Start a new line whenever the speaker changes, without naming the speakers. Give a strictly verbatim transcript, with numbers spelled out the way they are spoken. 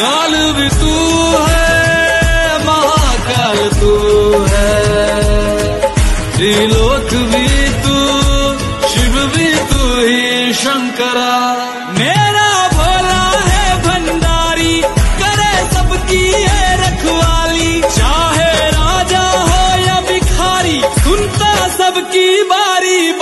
काल भी तू है, महाकाल तू है, त्रिलोक भी तू, शिव भी तू ही शंकरा। मेरा भोला है भंडारी, करे सबकी है रखवाली, चाहे राजा हो या भिखारी, सुनता सबकी बारी